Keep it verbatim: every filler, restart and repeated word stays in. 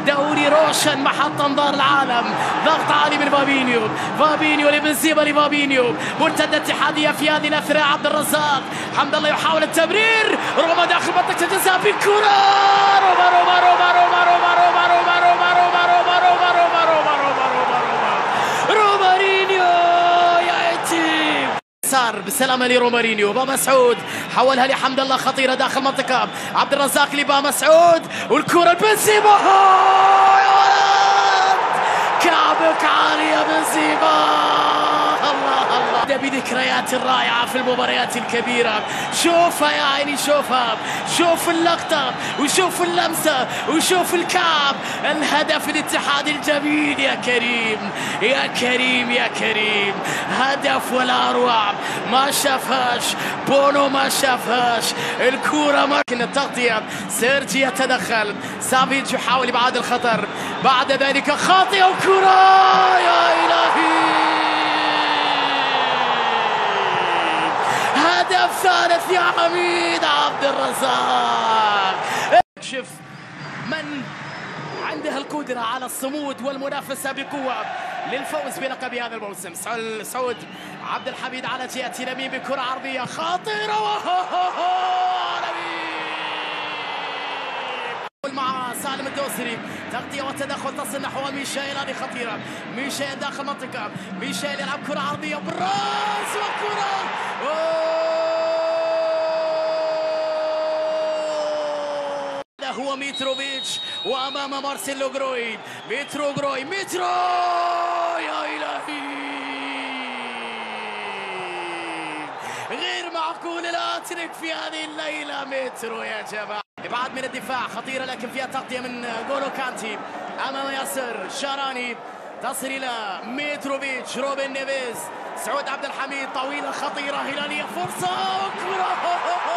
دوري روشن محط انظار العالم. ضغط عالي من فابينيو، فابينيو لبنزيما لفابينيو، مرتدة اتحادية في هذه الاثناء. عبد الرزاق حمد الله يحاول التمرير، روما داخل منطقة الجزاء في الكرة. روما روما روما روما روما روما روما روما روما روما روما روما روما روما روما رومارينيو يأتي صار بسلامة لرومارينيو. با مسعود حولها لحمد الله، خطيرة داخل منطقة. عبد الرزاق لبا مسعود والكرة لبنزيما. يا ولد كعبك عالي يا بنزيما. الله الله بذكريات رائعة في المباريات الكبيرة. شوفها يا عيني، شوفها، شوف اللقطة وشوف اللمسة وشوف الكعب. الهدف الاتحاد الجميل يا كريم يا كريم يا كريم. هدف ولا أروع، ما شافهاش بونو، ما شافهاش الكورة. ممكن التغطية، سيرجي يتدخل، سافيتش يحاول إبعاد الخطر، بعد ذلك خاطئة وكرة. يا إلهي، هدف ثالث يا حميد عبد الرزاق. شوف من عندها القدرة على الصمود والمنافسة بقوة للفوز بلقب هذا الموسم. سعود عبد الحميد على جهة اليمين بكرة عرضية خطيرة مع سالم الدوسري، تغطية وتدخل تصل نحو ميشيل. هذه خطيرة، ميشيل داخل المنطقة، ميشيل يلعب كرة عرضية بالراس وكرة. هذا هو ميتروفيتش وأمام مارسيلو جروي. ميترو جروي، ميترو يا إلهي، غير معقول الهاتريك في هذه الليلة. ميترو يا جماعة. ابعاد من الدفاع خطيرة لكن فيها تغطية من غولو كانتي امام ياسر شاراني، تصل الى ميتروفيتش، روبن نيفيز، سعود عبد الحميد طويلة خطيرة هلالية، فرصة كرة